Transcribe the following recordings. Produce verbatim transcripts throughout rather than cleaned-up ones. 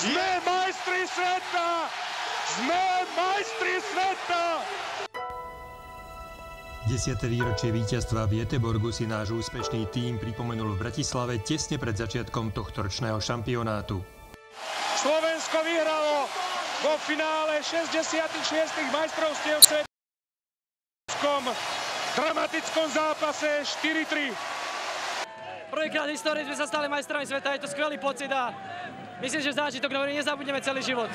Sme majstri sveta! Sme majstri sveta! Desiate výročie víťazstva v Göteborgu si náš úspešný tím pripomenul v Bratislave tesne pred začiatkom tohtoročného šampionátu. Slovensko vyhralo vo finále šesťdesiatych šiestich majstrovstiev sveta v dramatickom zápase štyri tri. Prvýkrát v histórii sme sa stali majstrami sveta, je to skvelý pocit a myslím, že zážitok, ktorý nezabudneme celý život.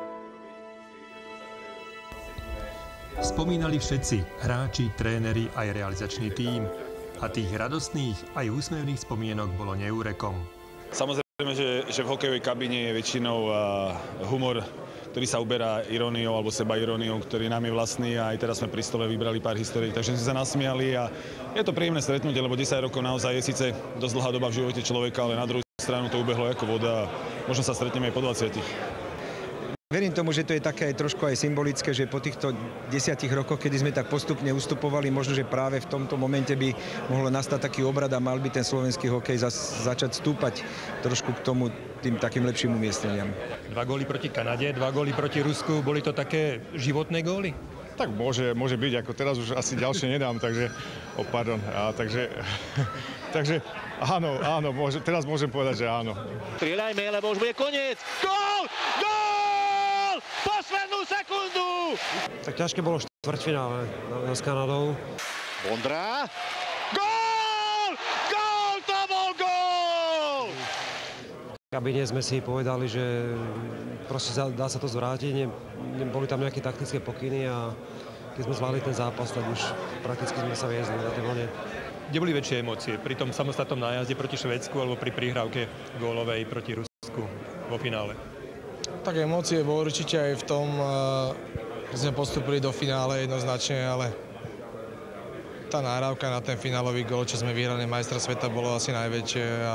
Spomínali všetci, hráči, tréneri aj realizačný tím. A tých radostných aj úsmevných spomienok bolo neúrekom. Samozrejme, že, že v hokejovej kabíne je väčšinou uh, humor, ktorý sa uberá iróniou alebo seba iróniou, ktorý nám je vlastný a aj teraz sme pri stole vybrali pár histórií, takže sme sa nasmiali a je to príjemné stretnutie, lebo desať rokov naozaj je síce dosť dlhá doba v živote človeka, ale na druhú stranu to ubehlo ako voda a možno sa stretneme aj po dvadsiatich. Verím tomu, že to je také aj trošku aj symbolické, že po týchto desiatich rokoch, kedy sme tak postupne ustupovali, možno, že práve v tomto momente by mohlo nastať taký obrad a mal by ten slovenský hokej zas, začať stúpať trošku k tomu tým takým lepším umiestneniam. Dva góly proti Kanade, dva góly proti Rusku, boli to také životné góly? Tak môže, môže byť, ako teraz už asi ďalšie nedám, takže, oh, pardon, a, takže, takže áno, áno, môže, teraz môžem povedať, že áno. Strieľajme, lebo už bude koniec. Gól! Gól! Poslednú sekundu! Tak ťažké bolo štvrťfinále s Kanadou. Vondra. Gól! Gól! To bol gól! V kabíne sme si povedali, že proste dá sa to zvrátiť. Ne, boli tam nejaké taktické pokyny a keď sme zvládli ten zápas, tak už prakticky sme sa viezli na tej vlne. Kde boli väčšie emócie? Pri tom samostatnom nájazde proti Švédsku alebo pri prihrávke gólovej proti Rusku vo finále? Tak emócie bolo určite aj v tom, že sme postupili do finále jednoznačne, ale tá nahrávka na ten finálový gól, čo sme vyhrali majstra sveta, bolo asi najväčšie a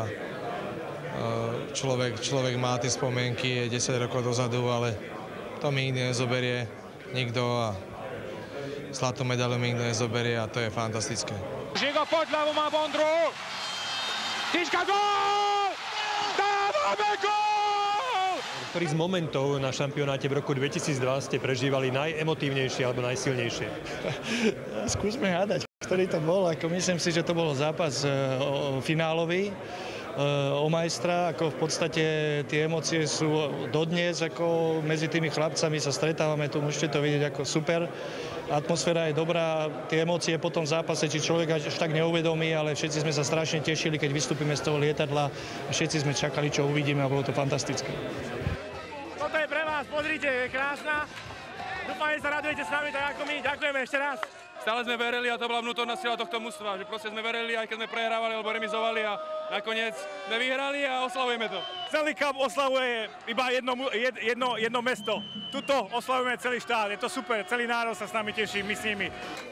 človek, človek má tie spomienky, je desať rokov dozadu, ale to mi nikdy nezoberie nikto a zlatú medailu mi nikto nezoberie a to je fantastické. Žigo pod ľavou má Vondru. Tyčka gól! Dávame gól! Ktorý z momentov na šampionáte v roku dvetisícdva ste prežívali najemotívnejšie alebo najsilnejšie? Skúsme hádať, ktorý to bol. Ako myslím si, že to bol zápas uh, finálový uh, o majstra. Ako v podstate tie emócie sú dodnes, ako medzi tými chlapcami sa stretávame, tu môžete to vidieť ako super. Atmosféra je dobrá, tie emócie po tom zápase, či človek až tak neuvedomí, ale všetci sme sa strašne tešili, keď vystúpime z toho lietadla. Všetci sme čakali, čo uvidíme a bolo to fantastické. Toto je pre vás, pozrite, je krásna. Dúfam, že sa radujete s nami tak ako my. Ďakujeme ešte raz. Stále sme verili a to bola vnútorná sila tohto mužstva, že proste sme verili, aj keď sme prehrávali alebo remizovali a nakoniec sme vyhrali a oslavujeme to. Celý klub oslavuje iba jedno, jedno, jedno mesto. Tuto oslavujeme celý štát, je to super, celý národ sa s nami teší, my s nimi.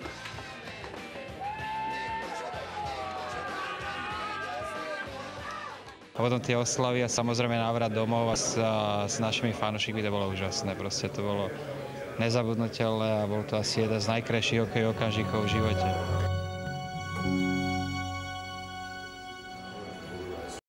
A potom tie oslavy a samozrejme návrat domov a s, a s našimi fanúšikmi to bolo úžasné. Proste to bolo nezabudnutelné a bol to asi jeden z najkrajších hokejových okamžikov v živote.